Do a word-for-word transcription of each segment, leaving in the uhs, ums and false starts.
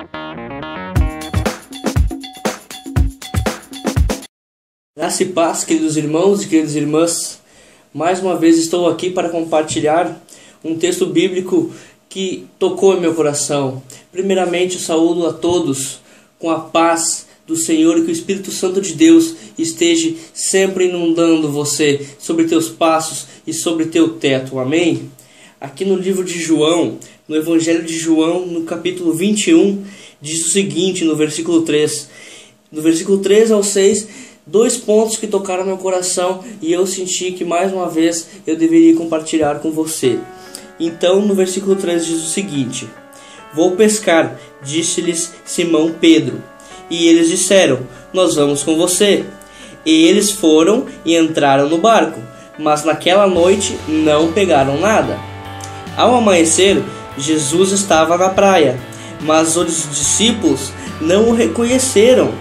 Graça e paz, queridos irmãos e queridas irmãs. Mais uma vez estou aqui para compartilhar um texto bíblico que tocou em meu coração. Primeiramente, eu saúdo a todos com a paz do Senhor e que o Espírito Santo de Deus esteja sempre inundando você, sobre teus passos e sobre teu teto. Amém? Aqui no livro de João, no Evangelho de João, no capítulo vinte e um, diz o seguinte, no versículo três. Do versículo três ao seis, dois pontos que tocaram meu coração e eu senti que mais uma vez eu deveria compartilhar com você. Então, no versículo três diz o seguinte: Vou pescar, disse-lhes Simão Pedro. E eles disseram: Nós vamos com você. E eles foram e entraram no barco, mas naquela noite não pegaram nada. Ao amanhecer, Jesus estava na praia, mas os discípulos não o reconheceram.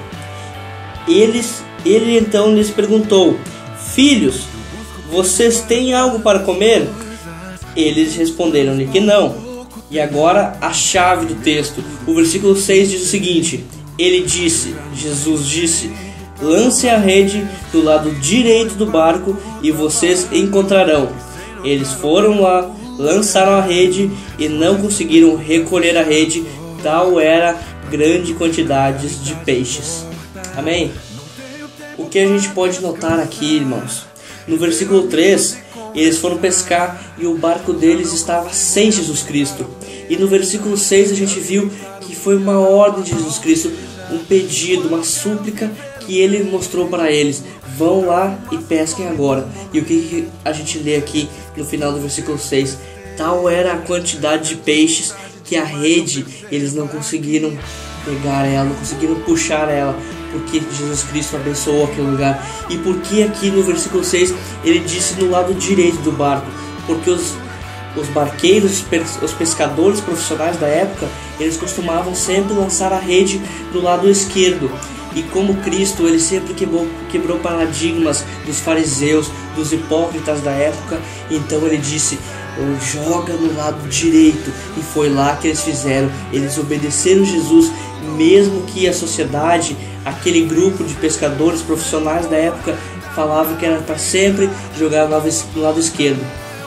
Eles, ele então lhes perguntou: Filhos, vocês têm algo para comer? Eles responderam-lhe que não. E agora a chave do texto. O versículo seis diz o seguinte: Ele disse, Jesus disse: Lance a rede do lado direito do barco e vocês encontrarão. Eles foram lá, lançaram a rede e não conseguiram recolher a rede, tal era grande quantidade de peixes. Amém? O que a gente pode notar aqui, irmãos? No versículo três, eles foram pescar e o barco deles estava sem Jesus Cristo. E no versículo seis a gente viu que foi uma ordem de Jesus Cristo, um pedido, uma súplica que ele mostrou para eles: vão lá e pesquem agora. E o que a gente lê aqui no final do versículo seis? Tal era a quantidade de peixes que a rede, eles não conseguiram pegar ela, não conseguiram puxar ela, porque Jesus Cristo abençoou aquele lugar. E porque aqui no versículo seis ele disse no lado direito do barco? Porque os, os barqueiros, os pescadores profissionais da época, eles costumavam sempre lançar a rede do lado esquerdo. E como Cristo, ele sempre quebrou, quebrou paradigmas dos fariseus, dos hipócritas da época, então ele disse: joga no lado direito. E foi lá que eles fizeram. Eles obedeceram Jesus, mesmo que a sociedade, aquele grupo de pescadores profissionais da época, falava que era para sempre jogar no lado, no lado esquerdo.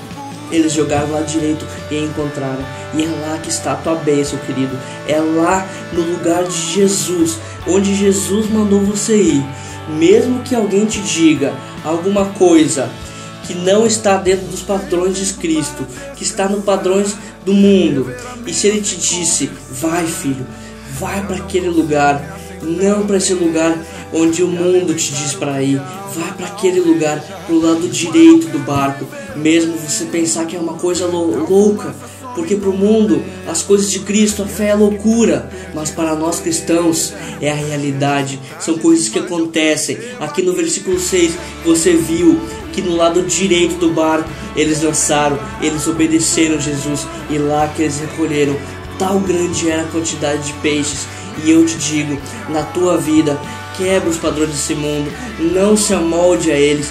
Eles jogaram no lado direito e encontraram. E é lá que está a tua bênção, querido. É lá no lugar de Jesus, onde Jesus mandou você ir. Mesmo que alguém te diga alguma coisa que não está dentro dos padrões de Cristo, que está nos padrões do mundo, e se ele te disse: vai, filho, vai para aquele lugar, não para esse lugar onde o mundo te diz para ir, vai para aquele lugar, para o lado direito do barco, mesmo você pensar que é uma coisa lou- louca, porque para o mundo as coisas de Cristo, a fé é loucura, mas para nós cristãos é a realidade, são coisas que acontecem. Aqui no versículo seis você viu que no lado direito do barco eles lançaram, eles obedeceram Jesus, e lá que eles recolheram, tal grande era a quantidade de peixes. E eu te digo, na tua vida, quebra os padrões desse mundo, não se amolde a eles,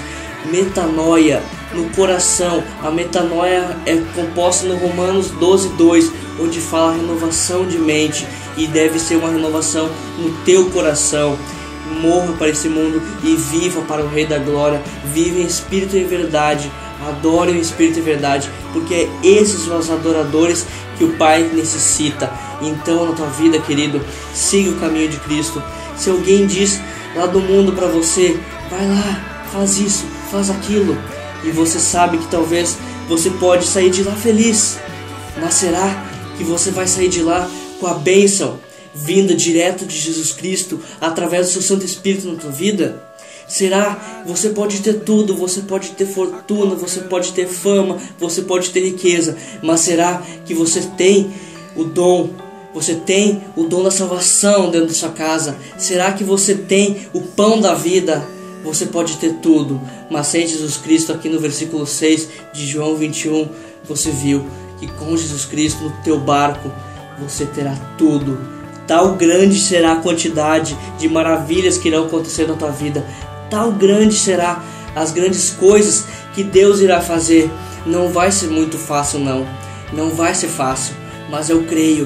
metanoia no coração. A metanoia é composta no Romanos doze, dois, onde fala renovação de mente, e deve ser uma renovação no teu coração. Morra para esse mundo e viva para o Rei da Glória. Vive em espírito e verdade, adore em espírito e verdade, porque é esses os adoradores que o Pai necessita. Então, na tua vida, querido, siga o caminho de Cristo. Se alguém diz lá do mundo para você: vai lá, faz isso, faz aquilo, e você sabe que talvez você pode sair de lá feliz, mas será que você vai sair de lá com a bênção vinda direto de Jesus Cristo através do seu Santo Espírito na tua vida? Será? Você pode ter tudo, você pode ter fortuna, você pode ter fama, você pode ter riqueza, mas será que você tem o dom? Você tem o dom da salvação dentro da sua casa? Será que você tem o pão da vida? Você pode ter tudo, mas sem Jesus Cristo, aqui no versículo seis de João vinte e um, você viu que com Jesus Cristo no teu barco você terá tudo. Tal grande será a quantidade de maravilhas que irão acontecer na tua vida. Tal grande será as grandes coisas que Deus irá fazer. Não vai ser muito fácil, não. Não vai ser fácil, mas eu creio que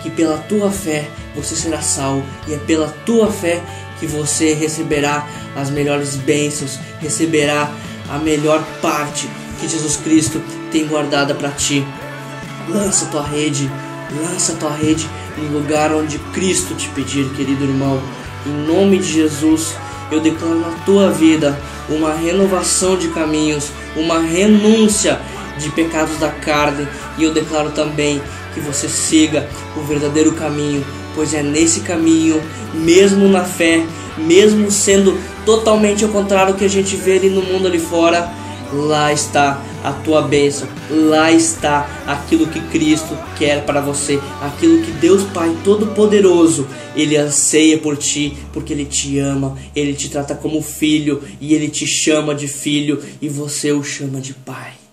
que pela tua fé você será salvo, e é pela tua fé que você receberá as melhores bênçãos, receberá a melhor parte que Jesus Cristo tem guardada para ti. Lança tua rede, lança tua rede no lugar onde Cristo te pedir, querido irmão. Em nome de Jesus, eu declaro na tua vida uma renovação de caminhos, uma renúncia de pecados da carne, e eu declaro também que você siga o verdadeiro caminho, pois é nesse caminho, mesmo na fé, mesmo sendo totalmente ao contrário do que a gente vê ali no mundo ali fora, lá está a tua bênção, lá está aquilo que Cristo quer para você, aquilo que Deus Pai Todo-Poderoso, Ele anseia por ti, porque Ele te ama, Ele te trata como filho, e Ele te chama de filho, e você o chama de pai.